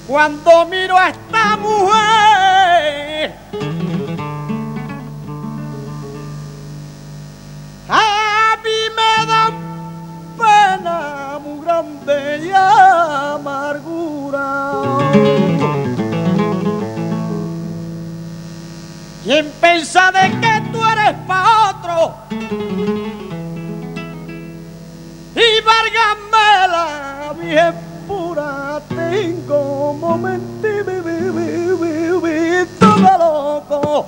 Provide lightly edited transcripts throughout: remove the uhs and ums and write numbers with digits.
Cuando miro a esta mujer, a mí me da pena muy grande y amargura. ¿Quién piensa de que tú eres pa' otro? Y válgame la bien pura, tengo momentito de loco.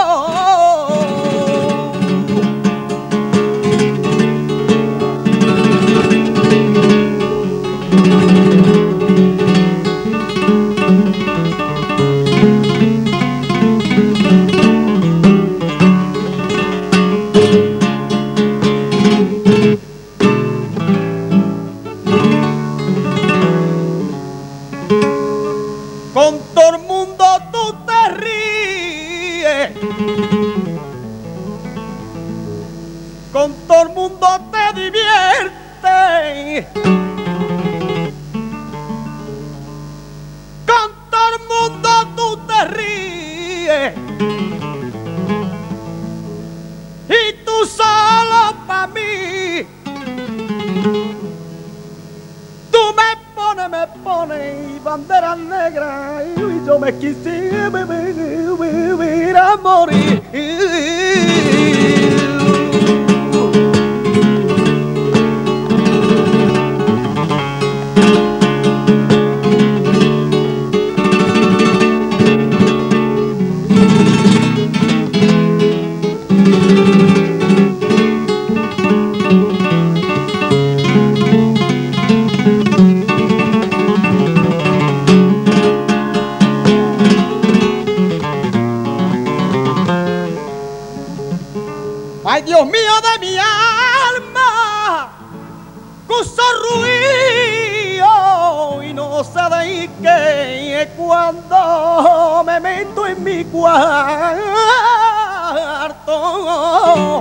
Con todo el mundo tú te ríes, con todo el mundo te diviertes, con todo el mundo tú te ríes, y tú solo pa' mí. Me pone y bandera negra y yo me quisiera morir. Ay, Dios mío de mi alma, cuso ruido y no sé de qué cuando me meto en mi cuarto.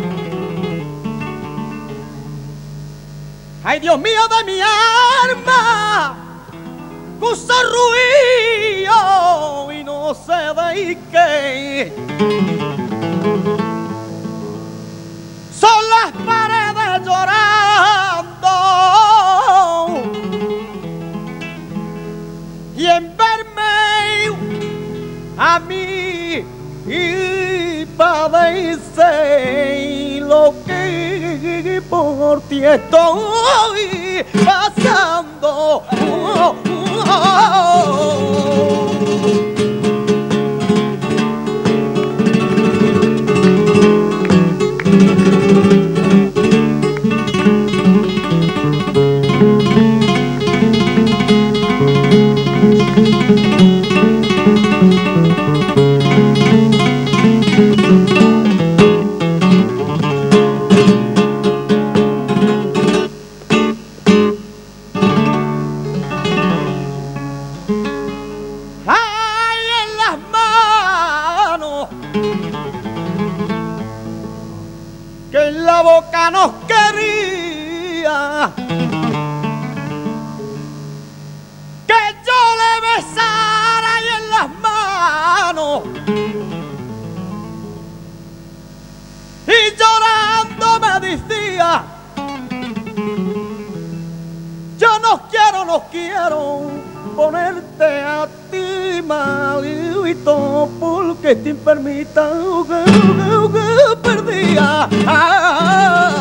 Ay, Dios mío de mi alma, cuso ruido y no sé de qué. Son las paredes llorando y en verme a mí y padece lo que por ti estoy pasando. Que en la boca nos quería, que yo le besara y en las manos, y llorando me decía, yo no quiero ponerte a ti malito, porque te permita que perdía.